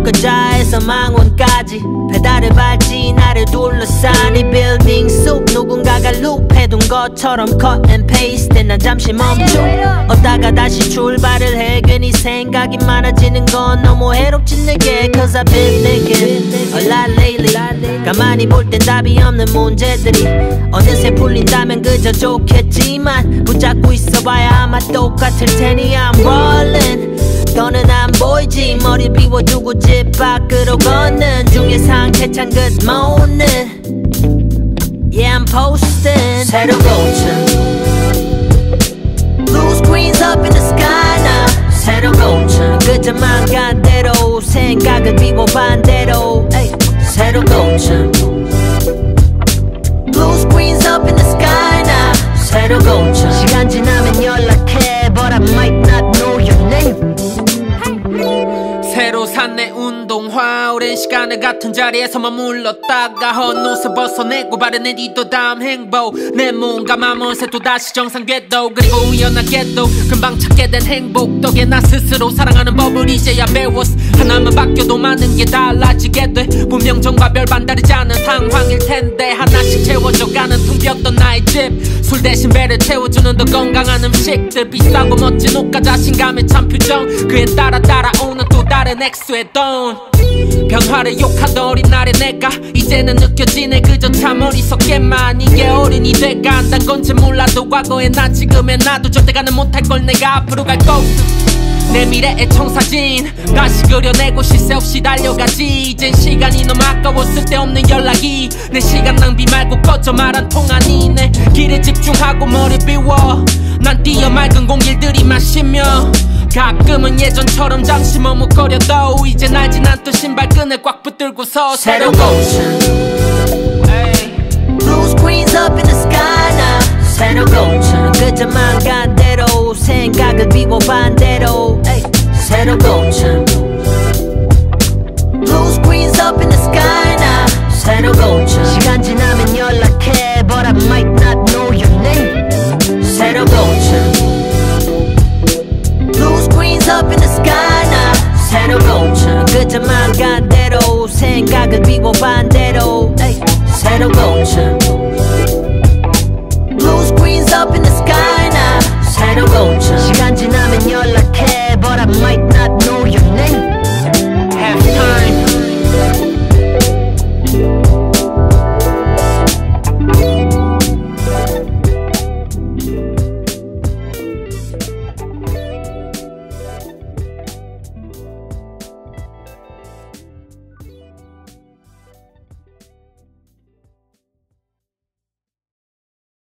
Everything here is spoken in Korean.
엊그자에서 망원까지 페달을 밟지 나를 둘러싼 이 빌딩 속 누군가가 룹해둔 것처럼 cut and paste 난 잠시 멈춤 얻다가 다시 출발을 해 괜히 생각이 많아지는 건 너무 해롭지 내게 Cause I've been thinking a lot lately 가만히 볼 땐 답이 없는 문제들이 어느새 풀린다면 그저 좋겠지만 붙잡고 있어봐야 아마 똑같을 테니 I'm rolling 너는 안 보이지 머리 비워두고 집 밖으로 걷는 중에 상태 찬 good morning Yeah I'm posting 새로고침 Blue screens up in the sky now 새로고침 그저만 간 대로 생각을 비워 반대로 새로고침 Blue screens up in the sky now 새로고침 시간 지나면 연락해 But I might not know your name 새로 산 내 운동화 오랜 시간을 같은 자리에서 머물렀다가 헛옷을 벗어내고 바른 애디도 다음 행복 내 몸과 마음새 또다시 정상 궤도 그리고 우연하게도 금방 찾게 된 행복 덕에 나 스스로 사랑하는 법을 이제야 배웠어 하나만 바뀌어도 많은 게 달라지게 돼 분명 전과 별반 다르지 않은 상황일 텐데 하나씩 채워져가는 텅 비었던 나의 집 술 대신 배를 채워주는 더 건강한 음식들 비싸고 멋진 옷과 자신감의 참 표정 그에 따라 따라오는 또 다른 액수의 돈 변화를 욕하던 어린 날의 내가 이제는 느껴지네 그저 참 어리석게만 이게 어른이 돼가 한단 건지 몰라도 과거의 나 지금의 나도 절대 가는 못할 걸 내가 앞으로 갈 코스 내 미래의 청사진 다시 그려내고 시세 없이 달려가지 이젠 시간이 너무 아까워 쓸데없는 연락이 내 시간 낭비 말고 꺼져 말 한 통 아니네 길에 집중하고 머리 비워 난 뛰어 맑은 공길들이 마시며 가끔은 예전처럼 잠시 머뭇거려도 이젠 알진 않던 신발끈을 꽉 붙들고서 새로고침 Blue screens up in the sky now 새로고침 그저만 간 대로 생각을 비워 반대로 새로고침 Blue screens up in the sky now 새로고침 시간 지나면 연락해 But I might not know your name 새로고침 Blue screens up in the sky now 새로고침 그저만 간 대로 생각을 비워 반대로 새로고침